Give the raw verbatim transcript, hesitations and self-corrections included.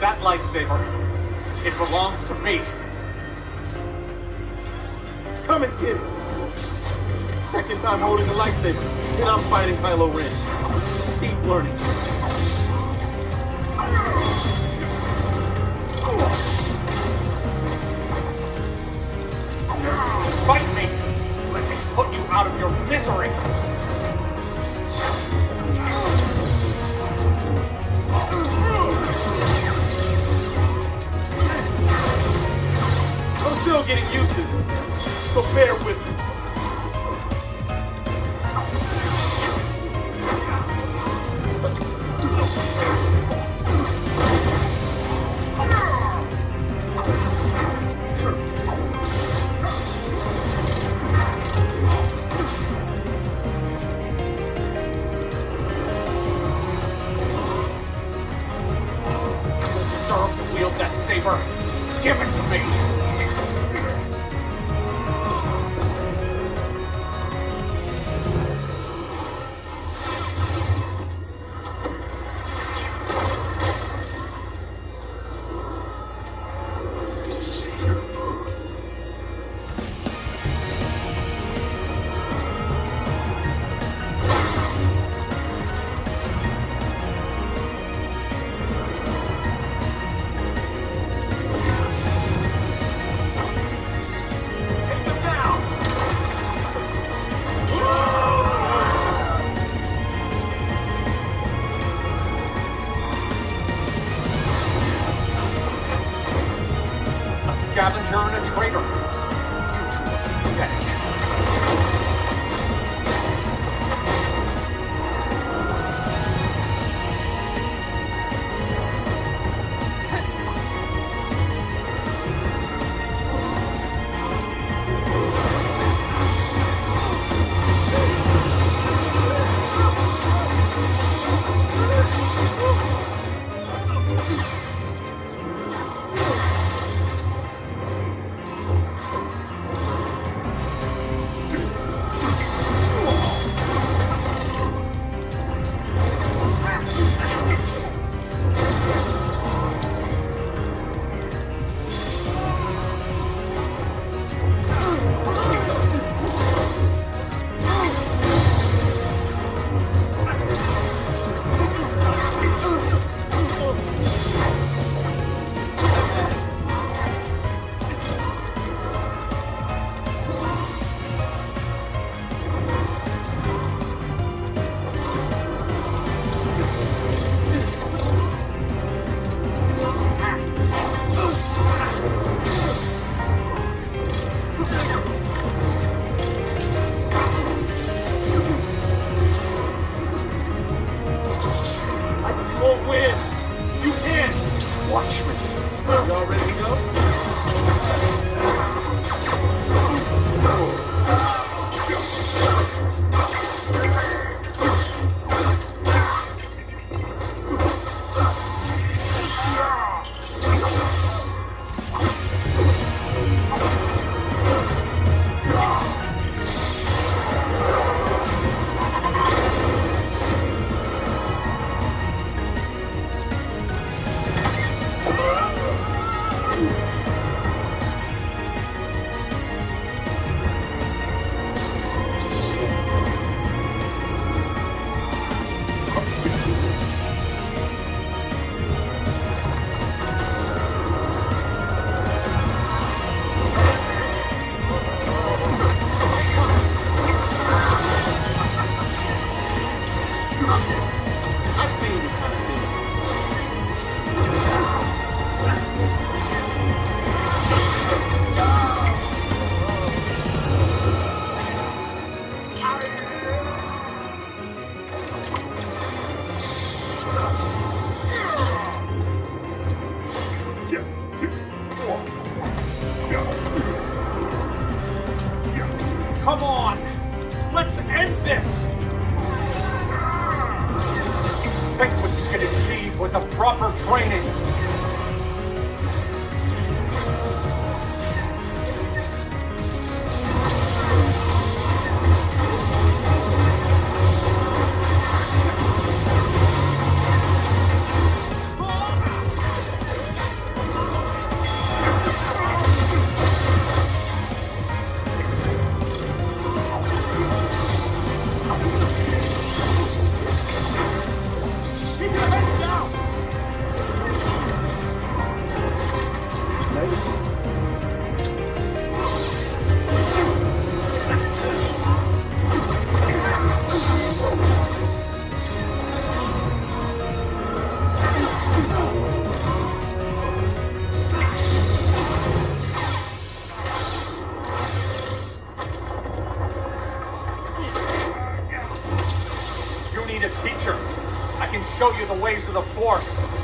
That lightsaber, it belongs to me. Come and get it. Second time holding a lightsaber, and I'm fighting Kylo Ren. Keep learning. Fight me! Let me put you out of your misery! I'm still getting used to this, so bear with me. That saber, give it to me. Scavenger and a traitor. Pathetic. Come on! Let's end this! Think what you can achieve with the proper training! the Force.